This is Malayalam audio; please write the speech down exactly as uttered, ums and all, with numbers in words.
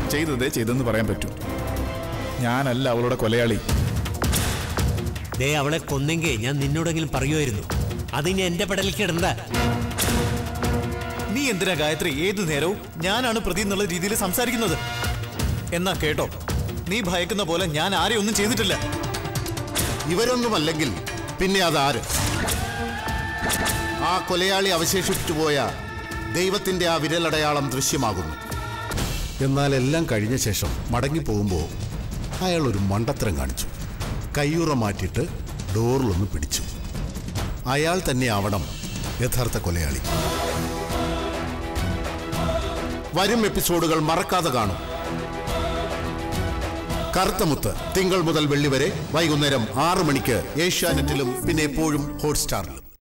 ചെയ്തതേ ചെയ്തെന്ന് പറയാൻ പറ്റൂ. ഞാനല്ല അവളുടെ കൊലയാളി. ദേ അവളെ കൊന്നെങ്കിൽ ഞാൻ നിന്നോടെങ്കിലും പറയുമായിരുന്നു. അതിന് എന്റെ പടലിലേക്ക് ഇടണ്ട. നീ എന്തിനാ ഗായത്രി ഏതു നേരവും ഞാനാണ് പ്രതി എന്നുള്ള രീതിയിൽ സംസാരിക്കുന്നത്? എന്നാ കേട്ടോ, നീ ഭയക്കുന്ന പോലെ ഞാൻ ആരെയും ഒന്നും ചെയ്തിട്ടില്ല. ഇവരൊന്നുമല്ലെങ്കിൽ പിന്നെ അതാര്? ആ കൊലയാളി അവശേഷിപ്പിച്ചു പോയ ദൈവത്തിന്റെ ആ വിരലടയാളം ദൃശ്യമാകുന്നു. എന്നാൽ എല്ലാം കഴിഞ്ഞ ശേഷം മടങ്ങിപ്പോകുമ്പോൾ അയാൾ ഒരു മണ്ടത്തരം കാണിച്ചു. കയ്യുറ മാറ്റിയിട്ട് ഡോറിലൊന്ന് പിടിച്ചു. അയാൾ തന്നെ ആവണം യഥാർത്ഥ കൊലയാളി. വരും എപ്പിസോഡുകൾ മറക്കാതെ കാണും. കറുത്തമുത്ത് തിങ്കൾ മുതൽ വെള്ളി വരെ വൈകുന്നേരം ആറു മണിക്ക് ഏഷ്യാനെറ്റിലും പിന്നെ എപ്പോഴും ഹോട്ട്സ്റ്റാറിലും.